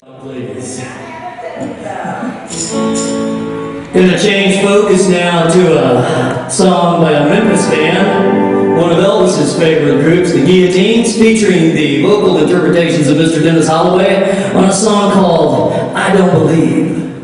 Please. Gonna change focus now to a song by a Memphis band, one of Elvis's favorite groups, the Guillotines, featuring the vocal interpretations of Mr. Dennis Hollaway on a song called I Don't Believe.